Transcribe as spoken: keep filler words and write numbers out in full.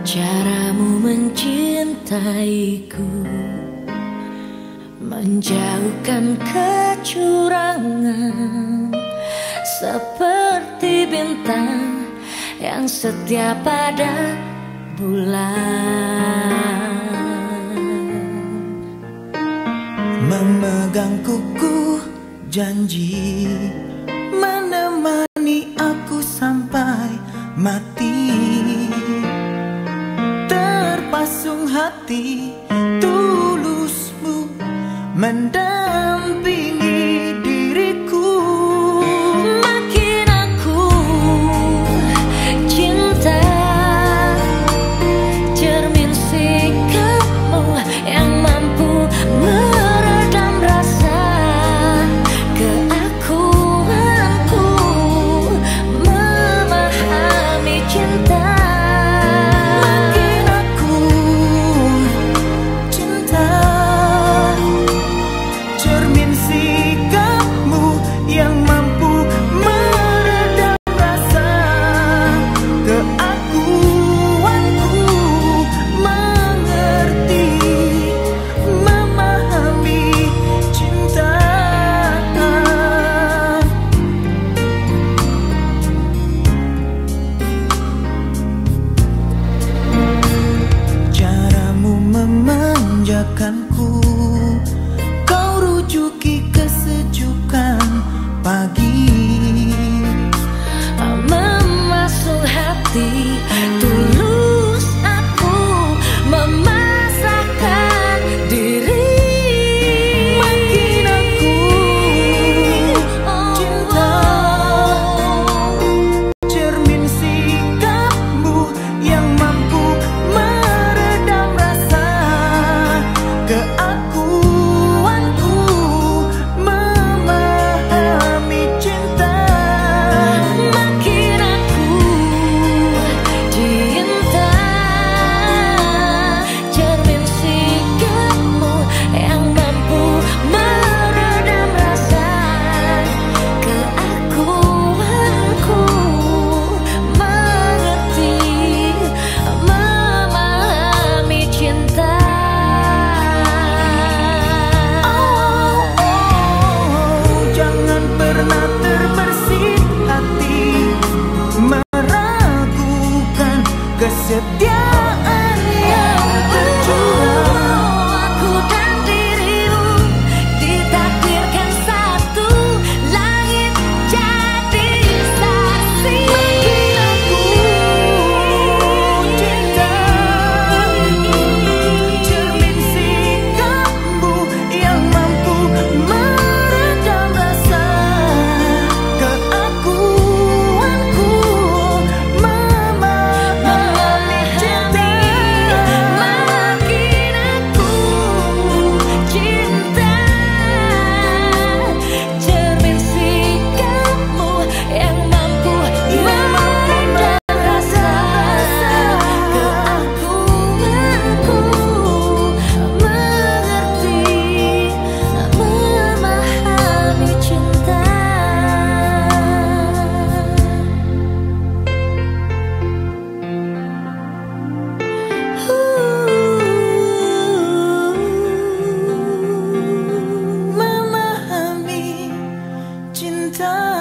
Caramu mencintaiku, menjauhkan kecurangan, seperti bintang yang setia pada bulan. Memegang kuku janji, menemani aku sampai mati. Terpasung hati tulusmu mendampingi diriku. Makin aku cinta, cermin sikapmu yang mampu meredam rasa keakuanku, memahami cinta. Kau rujuki kesejukan pagi, memasuk hati tulus aku memasakkan diri. Makin aku cinta, cermin sikapmu yang mampu meredam rasa keakuanku, memahami cinta. Makin aku cinta, cermin sikapmu yang mampu meredam rasa keakuanku, mengerti, memahami cinta. Jangan pernah terbersih hati meragukan kesetiaan yang tercurah. Aku dan dirimu ditakdirkan satu langit jadi saksi. Makin aku cinta, cermin sikapmu yang mampu meredam rasa keakuanku, memahami cinta. Makin aku cinta, cermin sikapmu yang mampu meredam rasa keakuanku, mengerti, memahami cinta. Memahami cinta.